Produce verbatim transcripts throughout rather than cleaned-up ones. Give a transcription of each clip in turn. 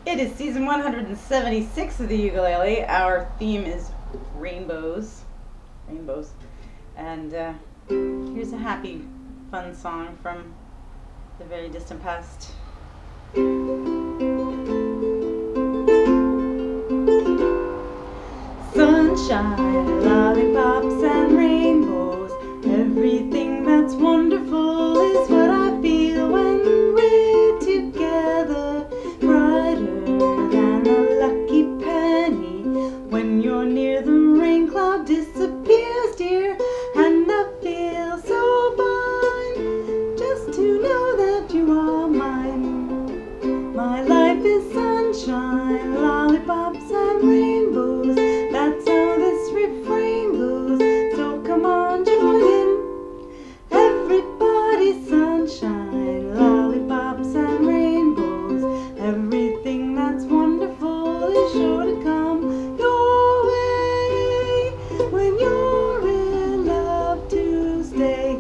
It is season one hundred seventy-six of the ukulele. Our theme is rainbows. Rainbows. And uh, here's a happy, fun song from the very distant past. Sunshine, lollipops, and rainbows. Everything that's wonderful is what I feel when we're together. Brighter than a lucky penny. When you're near, the rain cloud disappears, dear, and I feel so fine just to know that you are mine. My life is sunshine, lollipops, and rainbows. That's how this refrain goes, so come on, join in. Everybody, sunshine, lollipops, and rainbows. Everything that's wonderful is sure to come your way when you're in love to stay.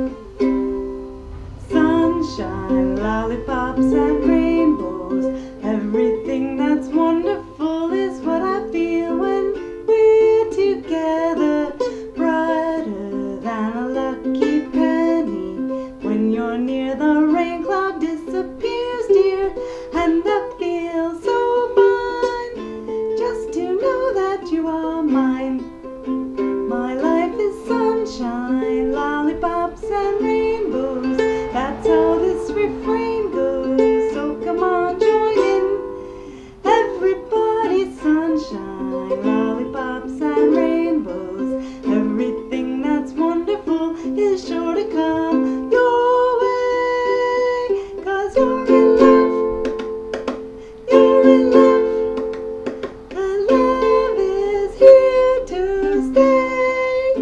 Sunshine, lollipops, and rainbows. Everything that's wonderful is what I feel when we're together. Brighter than a lucky penny. When you're near, the rain cloud disappears, dear, and I feel so fine just to know that you are mine. My life is sunshine, lollipops, and rainbows. That's how this refrain goes, so come on, join in. Everybody, sunshine, lollipops, and rainbows. Everything that's wonderful is sure to come your way. 'Cause you're in love, you're in love, and love is here to stay.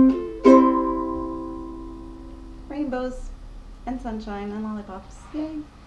Rainbows and sunshine and lollipops, yay.